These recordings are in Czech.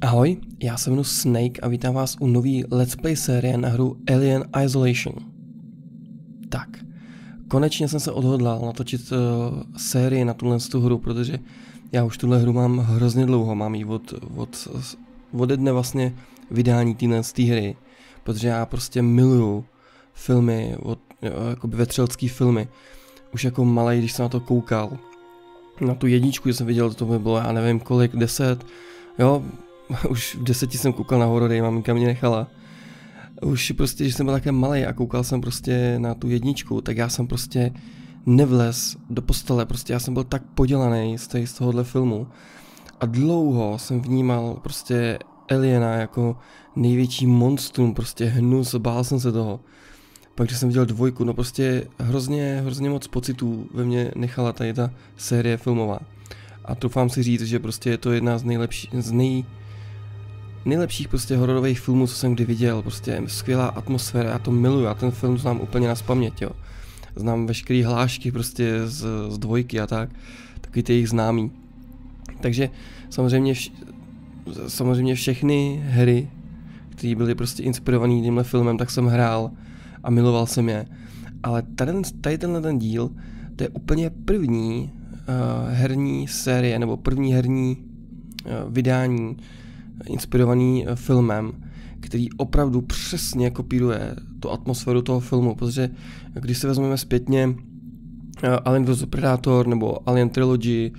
Ahoj, já se jmenuji Snake a vítám vás u nový Let's Play série na hru Alien Isolation. Tak, konečně jsem se odhodlal natočit sérii na tuhle hru, protože já už tuhle hru mám hrozně dlouho, mám ji od dne vlastně vydání téhle hry, protože já prostě miluju filmy, jakoby vetřelský filmy. Už jako malej, když jsem na to koukal, na tu jedničku, že jsem viděl, to by bylo, já nevím kolik, 10, jo, už v 10 jsem koukal na horory, maminka mě nechala. Už prostě, když jsem byl také malej a koukal jsem prostě na tu jedničku, tak já jsem prostě nevlez do postele, prostě já jsem byl tak podělaný z tohohle filmu. A dlouho jsem vnímal prostě Aliena jako největší monstrum, prostě hnus, bál jsem se toho. Pak když jsem viděl dvojku, no prostě hrozně moc pocitů ve mně nechala tady ta série filmová. A troufám si říct, že prostě je to jedna z nejlepších prostě hororových filmů, co jsem kdy viděl, prostě skvělá atmosféra, já to miluju, já ten film znám úplně nazpaměť, jo. Znám veškerý hlášky prostě z dvojky a takový ty jejich známý. Takže samozřejmě všechny hry, které byly prostě inspirované tímhle filmem, tak jsem hrál a miloval jsem je. Ale tady tenhle díl, to je úplně první herní série, nebo první herní vydání inspirovaný filmem, který opravdu přesně kopíruje tu atmosféru toho filmu, protože když se vezmeme zpětně Alien vs Predator nebo Alien Trilogy,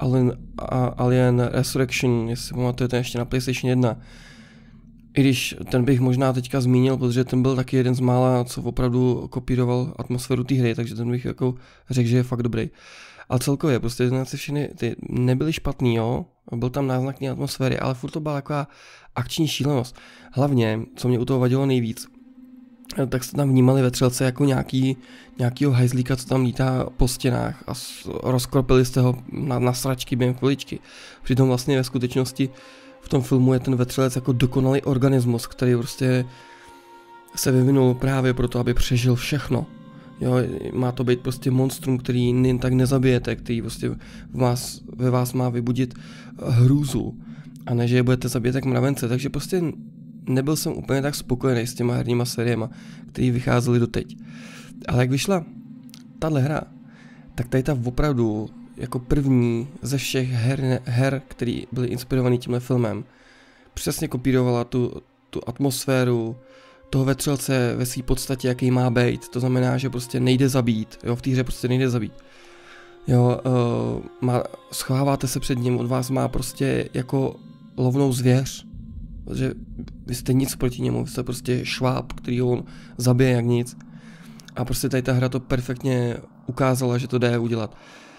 Alien Resurrection, jestli pamatujete ještě na PlayStation 1, i když ten bych možná teďka zmínil, protože ten byl taky jeden z mála, co opravdu kopíroval atmosféru té hry, takže ten bych jako řekl, že je fakt dobrý. Ale celkově, prostě všechny ty nebyly špatný, jo, byl tam náznak té atmosféry, ale furt to byla taková akční šílenost. Hlavně, co mě u toho vadilo nejvíc, tak se tam vnímali vetřelce jako nějakýho hajzlíka, co tam lítá po stěnách a rozkropili jste ho na sračky během chviličky. Přitom vlastně ve skutečnosti v tom filmu je ten vetřelec jako dokonalý organismus, který prostě se vyvinul právě proto, aby přežil všechno. Jo, má to být prostě monstrum, který jen tak nezabijete, který prostě ve vás má vybudit hrůzu a ne, že je budete zabíjet jak mravence, takže prostě nebyl jsem úplně tak spokojený s těma herníma sériema, které vycházely doteď. Ale jak vyšla tahle hra, tak tady ta opravdu jako první ze všech her, které byly inspirované tímhle filmem, přesně kopírovala tu atmosféru toho vetřelce ve své podstatě, jaký má být. To znamená, že prostě nejde zabít, jo, v té hře prostě nejde zabít. Jo, schováváte se před ním, od vás má prostě jako lovnou zvěř, protože vy jste nic proti němu, vy jste prostě šváb, který on zabije jak nic. A prostě tady ta hra to perfektně ukázala, že to jde udělat.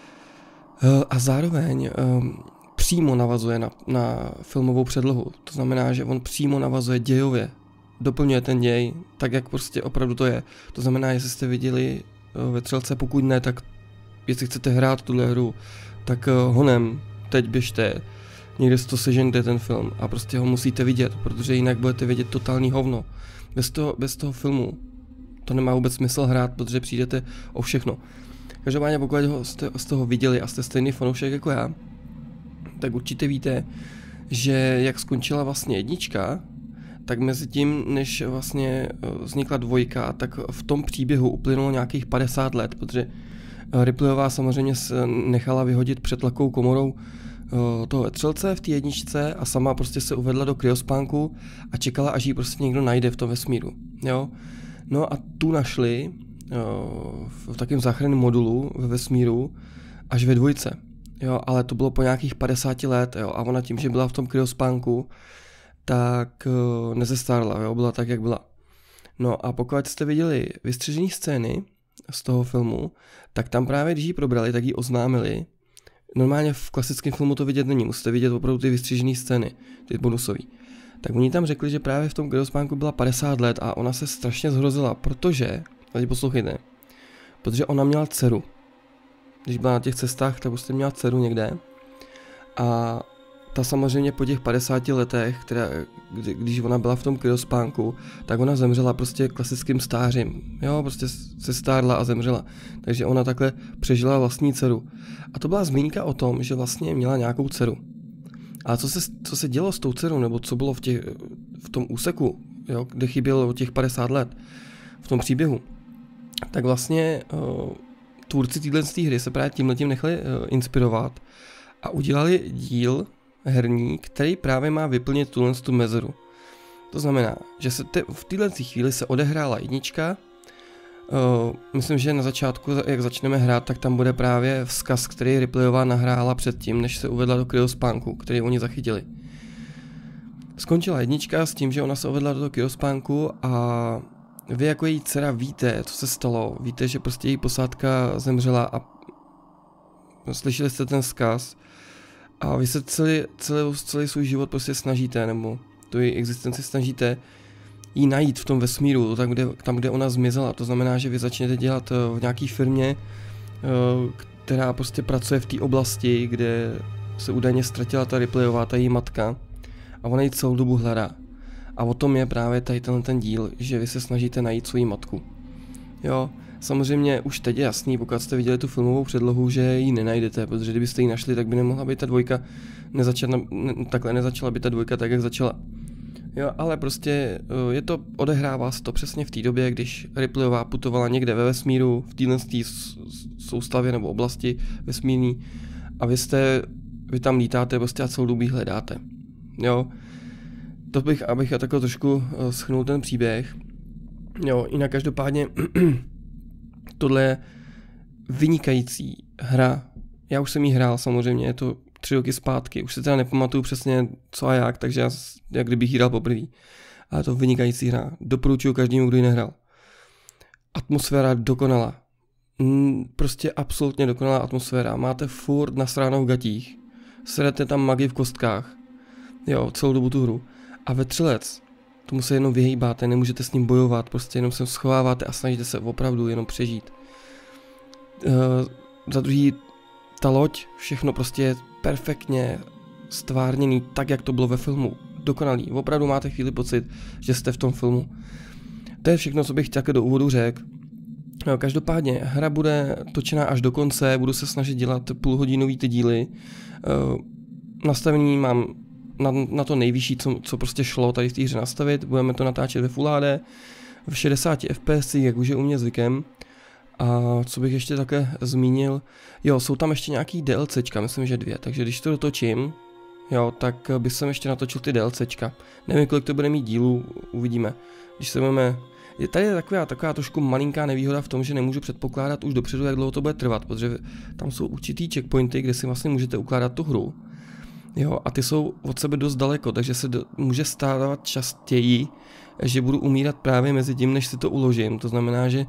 A zároveň přímo navazuje na filmovou předlohu. To znamená, že on přímo navazuje dějově. Doplňuje ten děj, tak jak prostě opravdu to je. To znamená, jestli jste viděli vetřelce, pokud ne, tak jestli chcete hrát tuhle hru, tak honem, teď běžte, někde si to sežente ten film a prostě ho musíte vidět, protože jinak budete vidět totální hovno. Bez toho filmu to nemá vůbec smysl hrát, protože přijdete o všechno. Každopádně pokud jste z toho viděli a jste stejný fanoušek jako já, tak určitě víte, že jak skončila vlastně jednička, tak mezi tím, než vlastně vznikla dvojka, tak v tom příběhu uplynulo nějakých 50 let, protože Ripleyová samozřejmě nechala vyhodit před lakou komorou toho vetřelce v té jedničce a sama prostě se uvedla do kryospánku a čekala, až ji prostě někdo najde v tom vesmíru, jo. No a tu našli v takovém záchranném modulu ve vesmíru až ve dvojce, jo, ale to bylo po nějakých 50 let, jo, a ona tím, že byla v tom kryospánku, tak nezestárla, jo, byla tak, jak byla. No a pokud jste viděli vystřižené scény z toho filmu, tak tam právě, když ji probrali, tak ji oznámili. Normálně v klasickém filmu to vidět není, musíte vidět opravdu ty vystřižené scény, ty bonusový. Tak oni tam řekli, že právě v tom kryospánku byla 50 let a ona se strašně zhrozila, protože ona měla dceru. Když byla na těch cestách, tak prostě měla dceru někde a ta samozřejmě po těch 50 letech, když ona byla v tom kryospánku, tak ona zemřela prostě klasickým stářím. Jo, prostě se stárla a zemřela. Takže ona takhle přežila vlastní dceru. A to byla zmínka o tom, že vlastně měla nějakou dceru. A co se dělo s tou dcerou, nebo co bylo v tom úseku, jo, kde chybělo těch 50 let, v tom příběhu, tak vlastně tvůrci téhle hry se právě tímhletím nechali inspirovat a udělali díl herní, který právě má vyplnit tu mezeru. To znamená, že se v této chvíli se odehrála jednička. Myslím, že na začátku, jak začneme hrát, tak tam bude právě vzkaz, který Ripleyová nahrála předtím, než se uvedla do kryospánku, který oni zachytili. Skončila jednička s tím, že ona se uvedla do toho kryospánku a vy jako její dcera víte, co se stalo. Víte, že prostě její posádka zemřela a slyšeli jste ten vzkaz a vy se celý svůj život prostě snažíte, nebo tu její existenci snažíte jí najít v tom vesmíru, tam, kde ona zmizela. To znamená, že vy začnete dělat v nějaké firmě, která prostě pracuje v té oblasti, kde se údajně ztratila ta Ripleyová, ta její matka, a ona ji celou dobu hledá. A o tom je právě tady ten díl, že vy se snažíte najít svoji matku. Jo, samozřejmě už teď je jasný, pokud jste viděli tu filmovou předlohu, že ji nenajdete, protože kdybyste ji našli, tak by nemohla být ta dvojka, nezačala by ta dvojka tak, jak začala. Jo, ale prostě odehrává se to přesně v té době, když Ripleyová putovala někde ve vesmíru, v téhle soustavě nebo oblasti vesmírný, a vy tam lítáte prostě a celou dobu hledáte. Jo, abych takhle trošku shrnul ten příběh. Jo, jinak každopádně tohle je vynikající hra. Já už jsem ji hrál samozřejmě, je to 3 roky zpátky, už se teda nepamatuju přesně co a jak, takže jak kdybych ji hrál poprvé. Ale je to vynikající hra, doporučuji každému, kdo ji nehrál. Atmosféra dokonalá. Prostě absolutně dokonalá atmosféra. Máte furt nasráno v gatích, serete tam magii v kostkách, jo, celou dobu tu hru. A ve Třelec tomu se jenom vyhýbáte, nemůžete s ním bojovat, prostě jenom se schováváte a snažíte se opravdu jenom přežít. Za druhý, ta loď, všechno prostě je perfektně stvárněný tak, jak to bylo ve filmu. Dokonalý, opravdu máte chvíli pocit, že jste v tom filmu. To je všechno, co bych také do úvodu řekl. Každopádně hra bude točená až do konce, budu se snažit dělat půlhodinový ty díly. Nastavení mám na to nejvyšší, co prostě šlo tady v té hře nastavit. Budeme to natáčet ve Full HD, v 60 fps, jak už je u mě zvykem. A co bych ještě také zmínil, jo, jsou tam ještě nějaký DLCčka, myslím, že 2, takže když to dotočím, jo, tak bych jsem ještě natočil ty DLCčka. Nevím, kolik to bude mít dílů, uvidíme. Když se budeme... Tady je taková trošku malinká nevýhoda v tom, že nemůžu předpokládat už dopředu, jak dlouho to bude trvat, protože tam jsou určitý checkpointy, kde si vlastně můžete ukládat tu hru. Jo, a ty jsou od sebe dost daleko, takže se může stávat častěji, že budu umírat právě mezi tím, než si to uložím. To znamená, že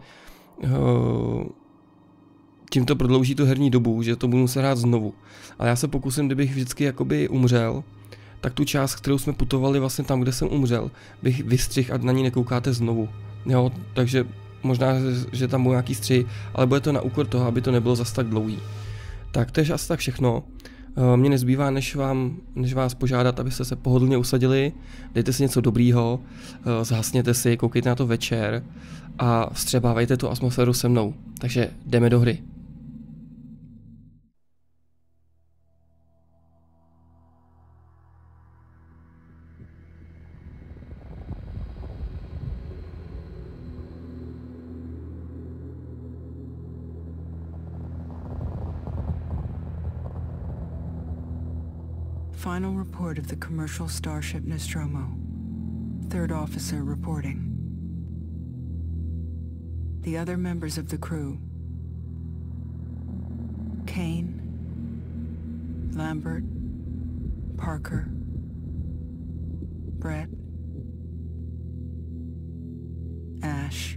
tím to prodlouží tu herní dobu, že to budu muset hrát znovu. Ale já se pokusím, kdybych vždycky jakoby umřel, tak tu část, kterou jsme putovali vlastně tam, kde jsem umřel, bych vystřihl a na ní nekoukáte znovu. Jo, takže možná, že tam budou nějaký střih, ale bude to na úkor toho, aby to nebylo zas tak dlouhý. Tak to je asi tak všechno. Mně nezbývá, než vás požádat, abyste se pohodlně usadili, dejte si něco dobrýho, zhasněte si, koukejte na to večer a vstřebávejte tu atmosféru se mnou. Takže jdeme do hry. Final report of the commercial starship Nostromo. Third officer reporting. The other members of the crew: Kane, Lambert, Parker, Brett, Ash,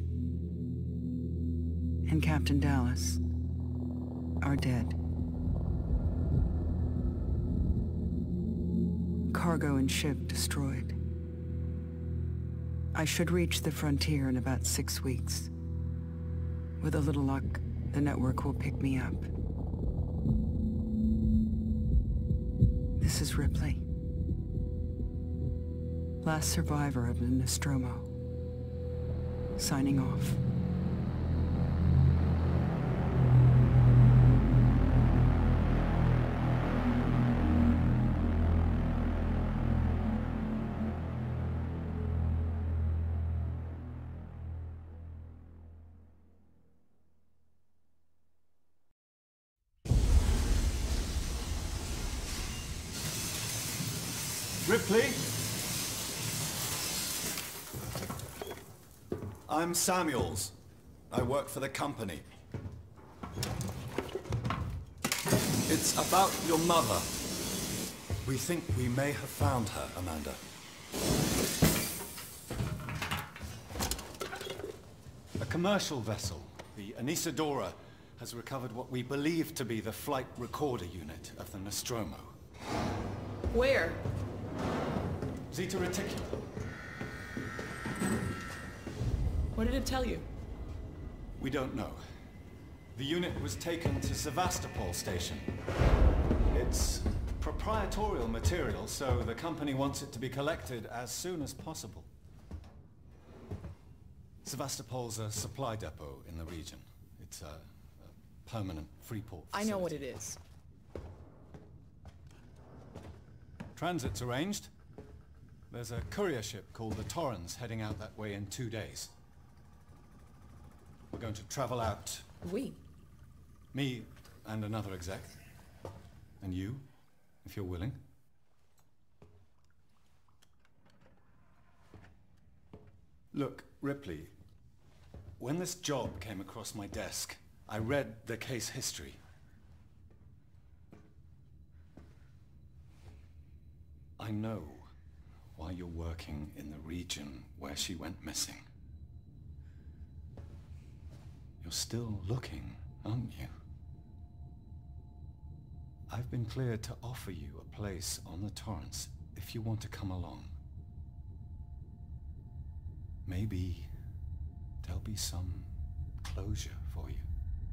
and Captain Dallas are dead. Cargo and ship destroyed. I should reach the frontier in about 6 weeks. With a little luck, the network will pick me up. This is Ripley, last survivor of the Nostromo, signing off. Ripley? I'm Samuels. I work for the company. It's about your mother. We think we may have found her, Amanda. A commercial vessel, the Anesidora, has recovered what we believe to be the flight recorder unit of the Nostromo. Where? Zeta Reticula. What did it tell you? We don't know. The unit was taken to Sevastopol station. It's proprietorial material, so the company wants it to be collected as soon as possible. Sevastopol's a supply depot in the region. It's a permanent free port facility. I know what it is. Transit's arranged. There's a courier ship called the Torrens heading out that way in 2 days. We're going to travel out. We? Me and another exec. And you, if you're willing. Look, Ripley, when this job came across my desk, I read the case history. I know why you're working in the region where she went missing. You're still looking, aren't you? I've been cleared to offer you a place on the Torrens if you want to come along. Maybe there'll be some closure for you.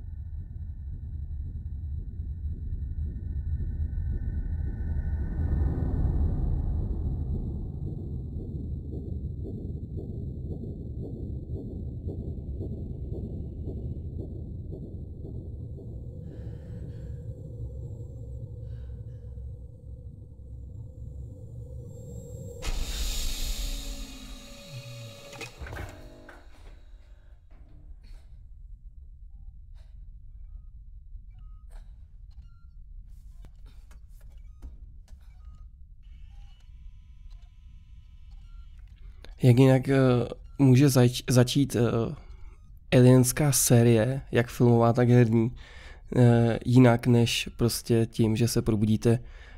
Jak jinak může začít alienská série, jak filmová, tak herní, jinak než prostě tím, že se probudíte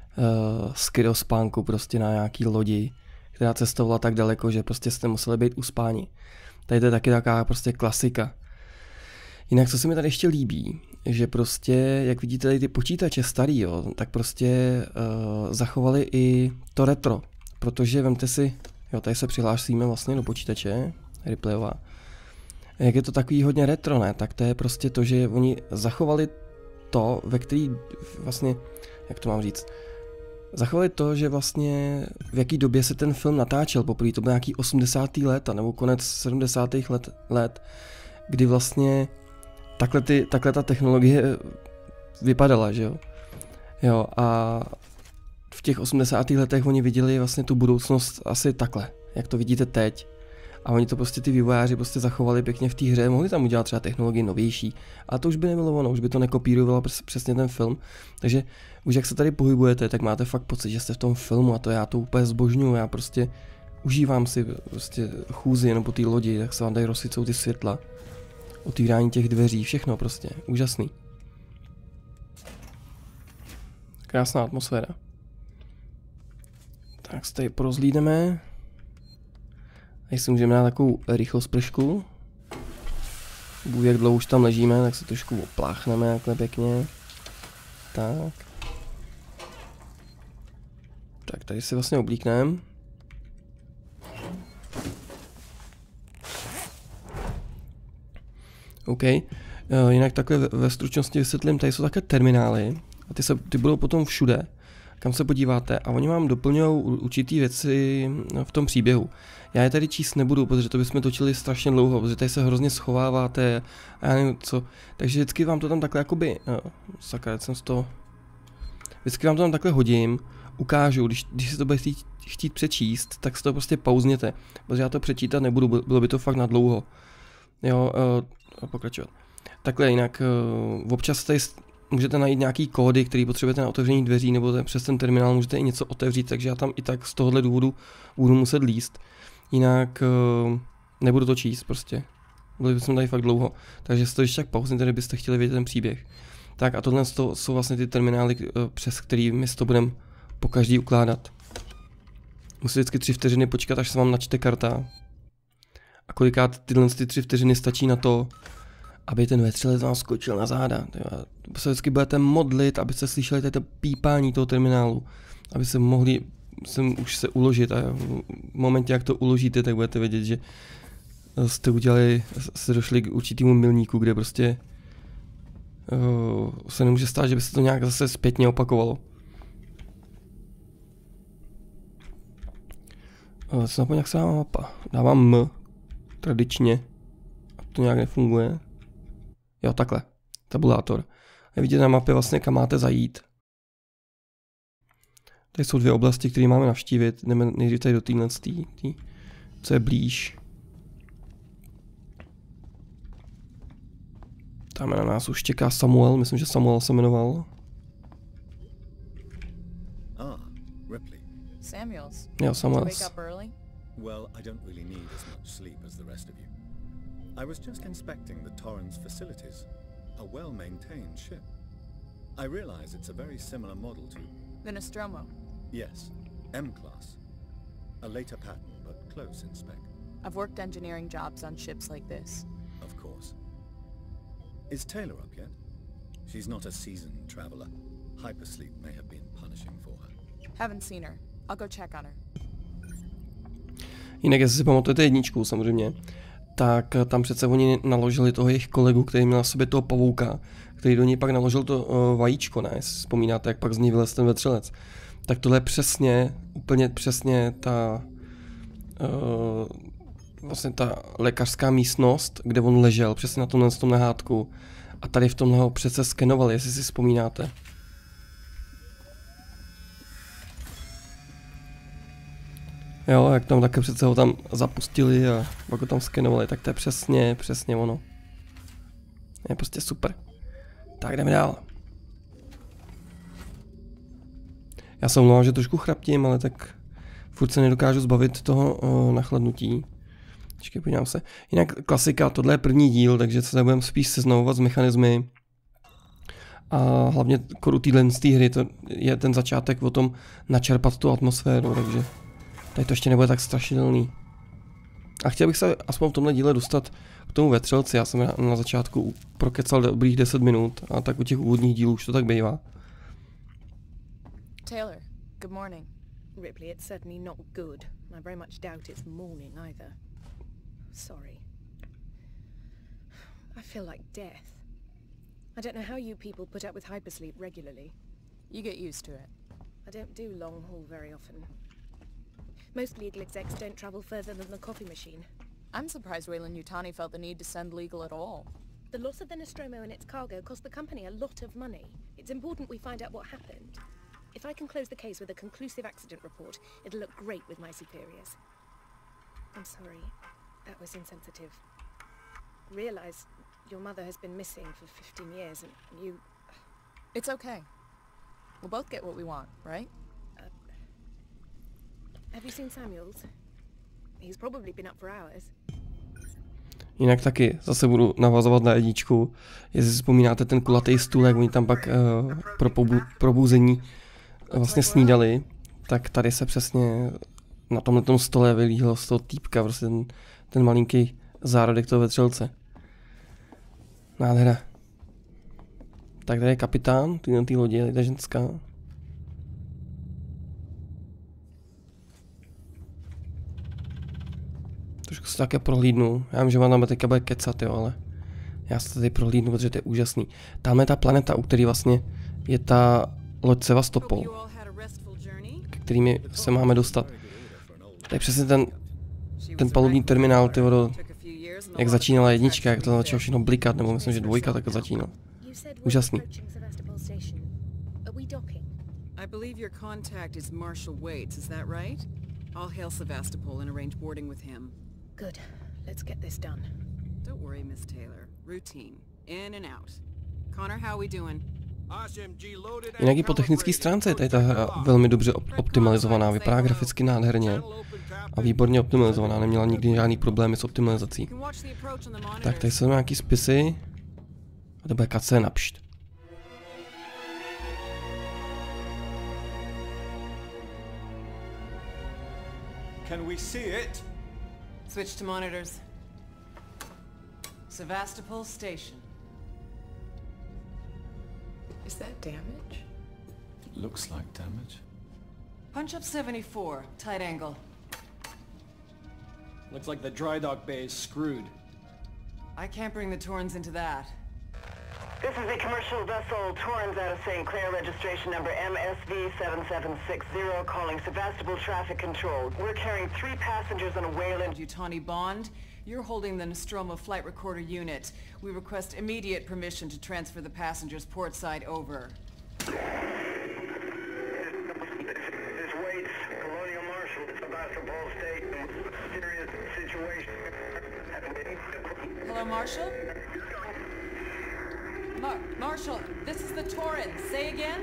z kryospánku prostě na nějaký lodi, která cestovala tak daleko, že prostě jste museli být uspáni. Tady to je taky taková prostě klasika. Jinak, co se mi tady ještě líbí, že prostě, jak vidíte tady ty počítače starý, jo, tak prostě zachovali i to retro, protože vemte si, jo, tady se přihlásíme vlastně do počítače, Ripleyová. Jak je to takový hodně retro, ne? Tak to je prostě to, že oni zachovali to, ve který vlastně, jak to mám říct, zachovali to, že vlastně v jaký době se ten film natáčel poprvé, to bylo nějaký 80. let, nebo konec 70. let, kdy vlastně takhle ta technologie vypadala, že jo. Jo, a v těch 80. letech oni viděli vlastně tu budoucnost asi takhle, jak to vidíte teď. A oni to prostě ty vývojáři prostě zachovali pěkně v té hře, mohli tam udělat třeba technologii novější, ale to už by nebylo ono, už by to nekopírovalo přesně ten film. Takže už jak se tady pohybujete, tak máte fakt pocit, že jste v tom filmu a to já to úplně zbožňuju, já prostě užívám si prostě chůzi jenom po té lodi, tak se vám tady rozsvícou ty světla, otvírání těch dveří, všechno prostě, úžasný. Krásná atmosféra. Tak se tady porozhlídneme. Tady si můžeme dát takovou rychlospršku. Bůh, jak dlouho už tam ležíme, tak se trošku opláchneme takhle pěkně. Tak. Tak tady si vlastně oblíkneme. OK. Jinak takhle ve stručnosti vysvětlím, tady jsou také terminály. A ty budou potom všude, kam se podíváte, a oni vám doplňují určitý věci v tom příběhu. Já je tady číst nebudu, protože to bychom točili strašně dlouho, protože tady se hrozně schováváte a já nevím co. Takže vždycky vám to tam takhle jakoby, sakra, jsem z toho. Vždycky vám to tam takhle hodím, ukážu, když si to budete chtít přečíst, tak si to prostě pauzněte, protože já to přečítat nebudu, bylo by to fakt na dlouho. Jo, pokračovat. Takhle jinak, občas tady můžete najít nějaký kódy, který potřebujete na otevření dveří, nebo přes ten terminál můžete i něco otevřít, takže já tam i tak z tohohle důvodu budu muset líst. Jinak nebudu to číst prostě. Byli bychom tady fakt dlouho. Takže si to ještě tak pauzněte, kdybyste chtěli vědět ten příběh. Tak a tohle jsou vlastně ty terminály, přes který my si to budeme po každý ukládat. Musíte vždycky 3 vteřiny počkat, až se vám načte karta. A kolikrát tyhle 3 vteřiny stačí na to, aby ten vetřelec vám skočil na záda. Se vždycky budete modlit, abyste slyšeli to pípání toho terminálu. Aby se mohli už se uložit a v momentě, jak to uložíte, tak budete vědět, že jste došli k určitému milníku, kde prostě se nemůže stát, že by se to nějak zase zpětně opakovalo. Co napomíná, jak se dává mapa? Dávám M, tradičně, a to nějak nefunguje. Jo, takhle, tabulátor. A vidíte na mapě vlastně, kam máte zajít. Tady jsou 2 oblasti, které máme navštívit. Jdeme nejdřív tady do téhle, co je blíž. Tam na nás už čeká Samuel, myslím, že Samuel se jmenoval. Ripley. Samuels. Jo, Samuels. Did you wake up early? Well, I don't really need as much sleep as the rest of you. I was just inspecting the Torrens facilities. A well-maintained ship. I realize it's a very similar model to... The Nostromo. Yes, M-class. A later pattern, but close in spec. I've worked engineering jobs on ships like this. Of course. Is Taylor up yet? She's not a seasoned traveler. Hypersleep may have been punishing for her. Haven't seen her. I'll go check on her. Jinak, jestli si pamatujete jedničku samozřejmě, tak tam přece oni naložili toho jejich kolegu, který měl na sobě toho pavouka, který do něj pak naložil to vajíčko, ne? Jestli vzpomínáte, jak pak z něj vylez ten vetřelec. Tak tohle je přesně, úplně přesně vlastně ta lékařská místnost, kde on ležel, přesně na tomhle tom nehádku. A tady v tomhle ho přece skenovali, jestli si vzpomínáte. Jo, jak tam také přece ho tam zapustili a pak ho tam skenovali, tak to je přesně ono. Je prostě super. Tak jdeme dál. Já se omlouvám, že trošku chraptím, ale tak furt se nedokážu zbavit toho nachladnutí. Počkej, podívám se. Jinak klasika, tohle je první díl, takže se budeme spíš seznamovat s mechanismy. A hlavně u téhle hry to je ten začátek o tom načerpat tu atmosféru, takže tady to ještě nebude tak strašidelný. A chtěl bych se aspoň v tomhle díle dostat k tomu vetřelci. Já jsem na začátku prokecal dobrých 10 minut a tak u těch úvodních dílů už to tak bývá. Taylor, good morning. Ripley, it's certainly not good. I very much doubt it's morning either. Sorry. I feel like death. I don't know how you people put up with hypersleep regularly. You get used to it. I don't do long haul very often. Most legal execs don't travel further than the coffee machine. I'm surprised Weyland-Yutani felt the need to send legal at all. The loss of the Nostromo and its cargo cost the company a lot of money. It's important we find out what happened. If I can close the case with a conclusive accident report, it'll look great with my superiors. I'm sorry. That was insensitive. Realize your mother has been missing for 15 years and you... It's okay. We'll both get what we want, right? Have you seen Samuels? He's probably been up for hours. Jinak taky zase budu navazovat na jedničku. Jestli si vzpomínáte ten kulatý stůl, jak oni tam pak pro probuzení vlastně snídali, tak tady se přesně na tomhle stole vylíhlo z toho týpka, prostě ten malinký zárodek toho vetřelce. Nádhera. Tak tady je kapitán, ty lodi, je ta ženská. Trošku se také prohlídnu. Já vím, že vám tam teďka bude kecat, jo, ale já se tady prohlídnu, protože to je úžasný. Tam je ta planeta, u který vlastně je ta loď Sevastopol, ke kterými se máme dostat. To je přesně ten palubní terminál, ty vodo, jak začínala jednička, jak to začalo všechno blikat, nebo myslím, že dvojka tak začínala. Úžasný. I believe your contact is Marshal Waits, is that right? I'll hail Sevastopol and arrange boarding with him. Good. Let's get this done. Don't worry, Miss Taylor. Routine. In and out. Connor, how we doing? Jinak i po technické stránce je tady ta hra velmi dobře optimalizovaná, vypadá graficky nádherně a výborně optimalizovaná, neměla nikdy žádný problémy s optimalizací. Tak, tady jsou nějaký spisy a to bude cutscéna, pšt. Can we see it? Switch to monitors. Sevastopol Station. Is that damage? Looks like damage. Punch up 74, tight angle. Looks like the dry dock bay is screwed. I can't bring the Torrens into that. This is the commercial vessel Torrens out of St. Clair, registration number MSV7760, calling Sevastopol Traffic Control. We're carrying 3 passengers on a Wayland. Yutani Bond, you're holding the Nostromo flight recorder unit. We request immediate permission to transfer the passengers portside over. This Waits, Colonial Marshal, Sevastopol Station. Serious situation. Hello, Marshal? Marshal, this is the Torrens. Say again?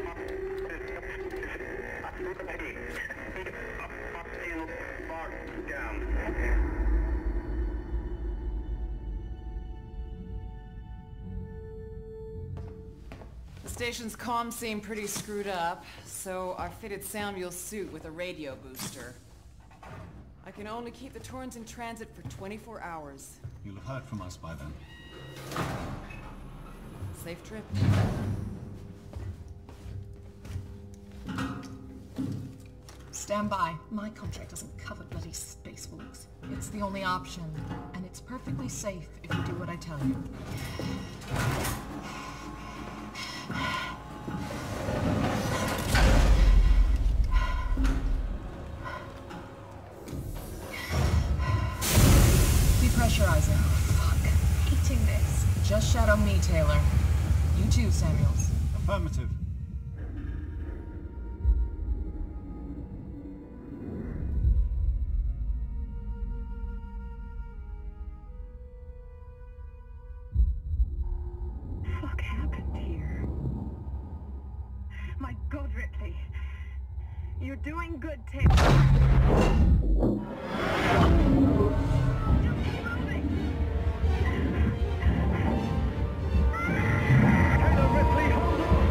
The station's comms seem pretty screwed up, so I fitted Samuel's suit with a radio booster. I can only keep the Torrens in transit for 24 hours. You'll have heard from us by then. Safe trip. Stand by. My contract doesn't cover bloody spacewalks. It's the only option, and it's perfectly safe if you do what I tell you. Depressurizing. Oh, fuck. Hating this. Just shadow me, Taylor. You too, Samuels. Affirmative. Fuck happened here? My God, Ripley. You're doing good, Taylor. Just keep moving. Taylor, Ripley, hold on.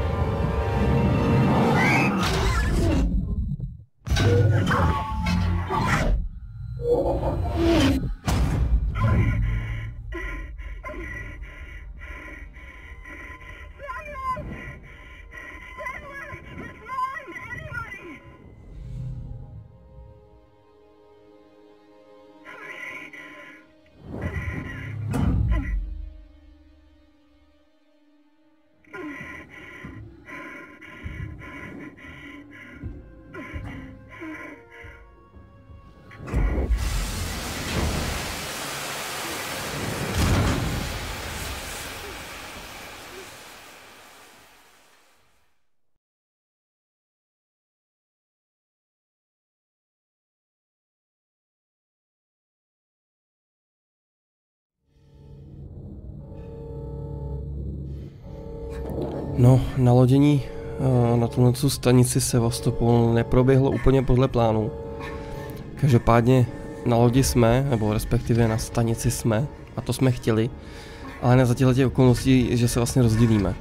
No, nalodění na tuhle stanici Sevastopol neproběhlo úplně podle plánu. Každopádně na lodi jsme, nebo respektive na stanici jsme, a to jsme chtěli, ale ne za těchto okolností, že se vlastně rozdělíme.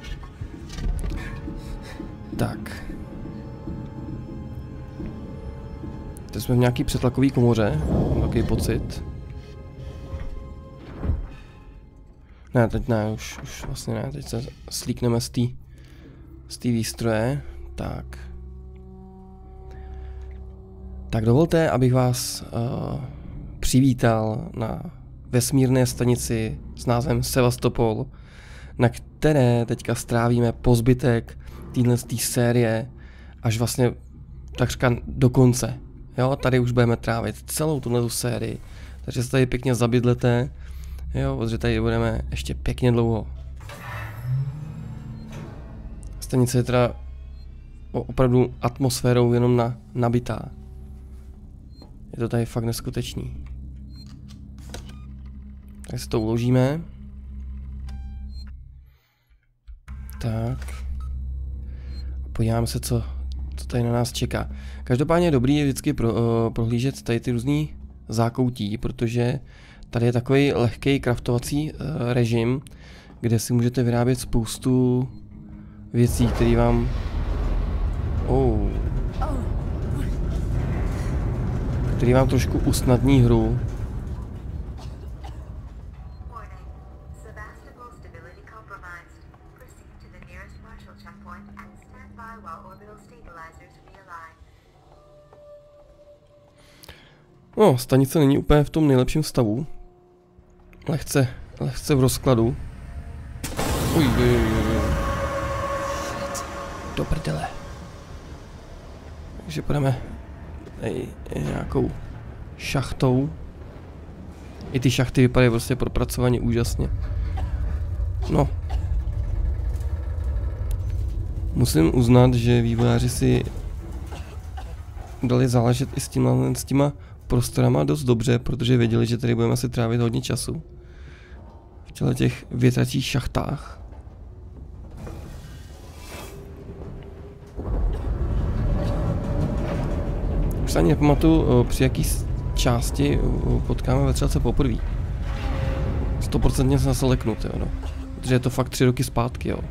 Tak. Teď jsme v nějaký přetlakový komoře, mám takový pocit. Ne, teď ne, už vlastně ne, teď se slíkneme z té výstroje, tak. Tak dovolte, abych vás přivítal na vesmírné stanici s názvem Sevastopol, na které teďka strávíme pozbytek téhle série až vlastně takřka do konce. Jo, tady už budeme trávit celou tuhle sérii, takže se tady pěkně zabydlete. Jo, protože tady budeme ještě pěkně dlouho. Stanice je teda opravdu atmosférou jenom nabitá. Je to tady fakt neskutečný. Tak si to uložíme. Tak. Podíváme se, co tady na nás čeká. Každopádně je dobrý vždycky prohlížet tady ty různý zákoutí, protože tady je takový lehký craftovací režim, kde si můžete vyrábět spoustu věcí, které vám který vám trošku usnadní hru. No, stanice není úplně v tom nejlepším stavu. Lehce v rozkladu. Uj. Do prdele. Takže půjdeme nějakou šachtou. I ty šachty vypadají prostě propracovaně úžasně. No. Musím uznat, že vývojáři si dali záležet i s těma prostorama dost dobře, protože věděli, že tady budeme asi trávit hodně času. V těch větracích šachtách. Už se ani nepamatuju, při jaký části potkáme vetřelce poprvé. 100% jsem se leknut, jo, no. Protože je to fakt 3 roky zpátky, jo.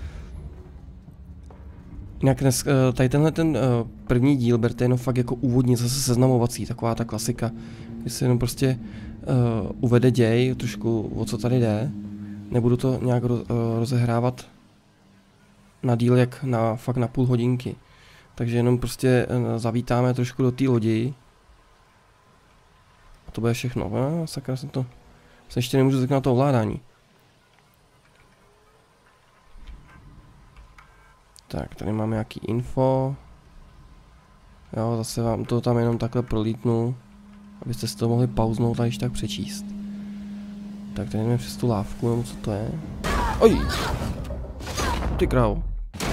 Jinak dnes, tady tenhle první díl berte jenom fakt jako úvodní, zase seznamovací, taková ta klasika, kdy se jenom prostě uvede děj, trošku o co tady jde. Nebudu to nějak rozehrávat na díl jak fakt na půl hodinky. Takže jenom prostě zavítáme trošku do té lodi. A to bude všechno. Sakra, se ještě nemůžu zvyknout na to ovládání. Tak, tady máme nějaký info. Jo, zase vám to tam jenom takhle prolítnu, abyste si to mohli pauznout a již tak přečíst. Tak tady jdeme přes tu lávku, nebo co to je? Oj! Ty krávo.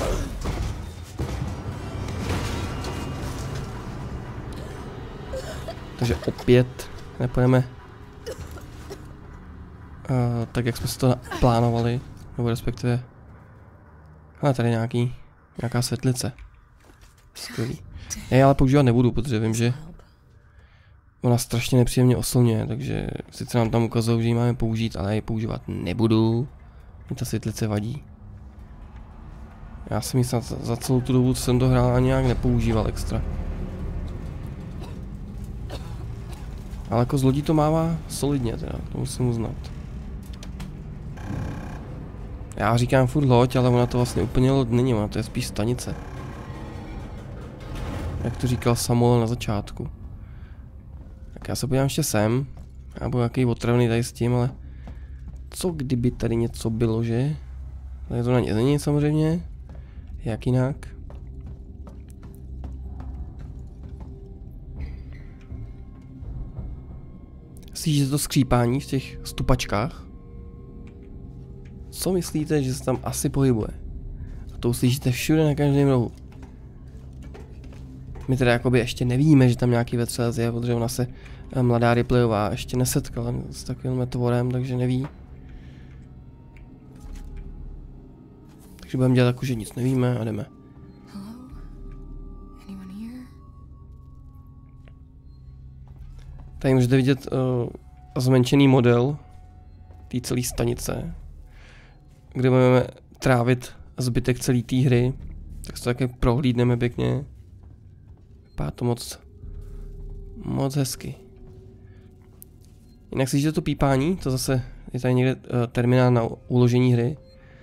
Takže opět nepůjdeme tak, jak jsme si to plánovali, nebo respektive tady nějaká světlice. Skvělý. Já ale používat nebudu, protože vím, že ona strašně nepříjemně oslňuje, takže sice nám tam ukazují, že ji máme použít, ale já ji používat nebudu. Mě ta světlice vadí. Já jsem ji za celou tu dobu, co jsem to hrál, ani nějak nepoužíval extra. Ale jako z lodí to mává solidně teda, to musím uznat. Já říkám furt loď, ale ona to vlastně úplně loď není, ona to je spíš stanice. Jak to říkal Samuel na začátku. Tak já se podívám ještě sem. Já budu nějaký otravný tady s tím, ale co kdyby tady něco bylo, že? Tady to není samozřejmě. Jak jinak? Slyšíte to skřípání v těch stupačkách? Co myslíte, že se tam asi pohybuje? A to uslyšíte všude na každém rohu. My teda jakoby ještě nevíme, že tam nějaký vetřelec je, protože ona se mladá Ripleyová ještě nesetkala s takovým metvorem, takže neví. Takže budeme dělat jako, že nic nevíme a jdeme. Tady můžete vidět zmenšený model té celé stanice, kde budeme trávit zbytek celé té hry. Tak se to také prohlídneme pěkně. Vypadá to moc hezky. Jinak slyšíte to pípání, to zase je tady někde terminál na uložení hry.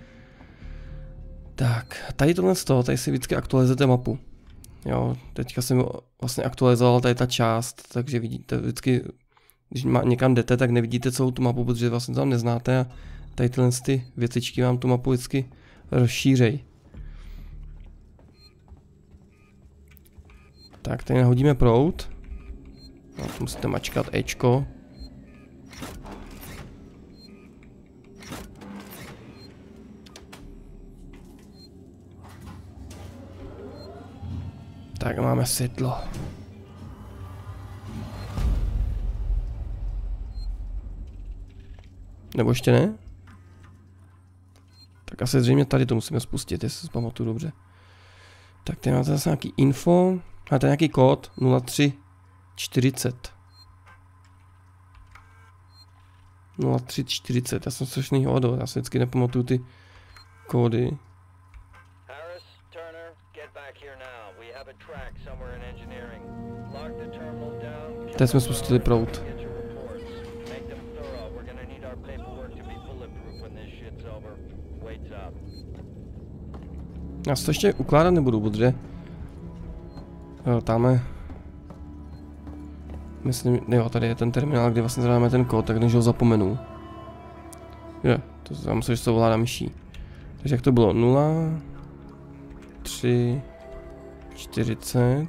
Tak, tady tady si vždycky aktualizujete mapu. Jo, teďka jsem vlastně aktualizoval tady ta část, takže vidíte vždycky, když někam jdete, tak nevidíte celou tu mapu, protože vlastně to tam neznáte a tady ty věcičky vám tu mapu vždycky rozšířej. Tak, tady nahodíme proud. No, musíte mačkat Ečko. Tak máme světlo. Nebo ještě ne? Tak asi zřejmě tady to musíme spustit, jestli si pamatuju dobře. Tak tady máte zase nějaký info. Máte nějaký kód 0340. 0340, já jsem strašný hodo, já si vždycky nepamatuju ty kódy. Teď jsme spustili proud. Já si to ještě ukládat nebudu, protože tamhle myslím, jo, tady je ten terminál, kde vlastně zadáme ten kód, tak než ho zapomenu. Jo, to já myslím, že se to volá na myší. Takže jak to bylo? 0 3 40.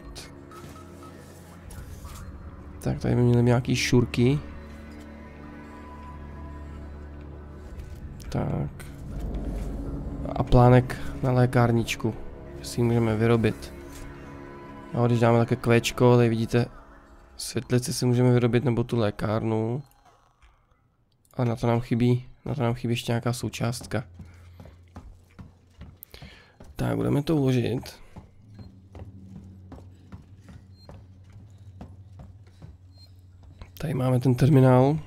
Tak tady by měly nějaký šurky. Tak. A plánek na lékárničku. Že si ji můžeme vyrobit. No, když dáme také kvéčko, tady vidíte, světlici si můžeme vyrobit, nebo tu lékárnu. A na to nám chybí ještě nějaká součástka. Tak, budeme to uložit. Tady máme ten terminál.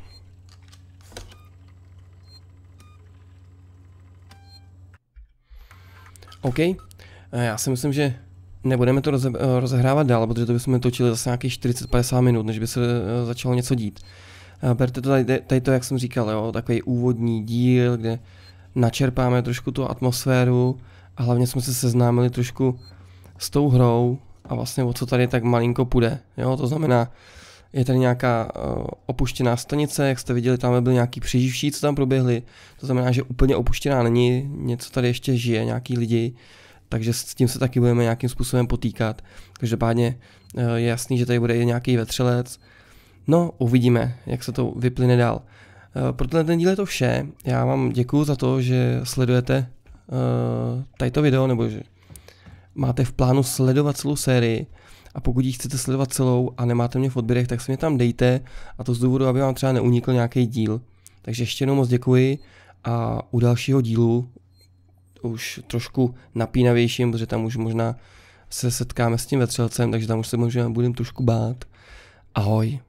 OK. Já si myslím, že nebudeme to rozehrávat dál, protože to bychom točili zase nějakých 40-50 minut, než by se začalo něco dít. Berte to tady to, jak jsem říkal, jo, takový úvodní díl, kde načerpáme trošku tu atmosféru a hlavně jsme se seznámili trošku s tou hrou a vlastně o co tady tak malinko půjde. Jo, to znamená, je tady nějaká opuštěná stanice, jak jste viděli, tam byly nějaký přeživší, co tam proběhly. To znamená, že úplně opuštěná není, něco tady ještě žije, nějaký lidi, takže s tím se taky budeme nějakým způsobem potýkat. Každopádně je jasný, že tady bude i nějaký vetřelec. No, uvidíme, jak se to vyplyne dál. Pro ten díl je to vše. Já vám děkuju za to, že sledujete tato video, nebo že máte v plánu sledovat celou sérii. A pokud ji chcete sledovat celou a nemáte mě v odběrech, tak se mě tam dejte, a to z důvodu, aby vám třeba neunikl nějaký díl. Takže ještě jednou moc děkuji a u dalšího dílu, už trošku napínavějším, protože tam už možná se setkáme s tím vetřelcem, takže tam už se možná budeme trošku bát. Ahoj.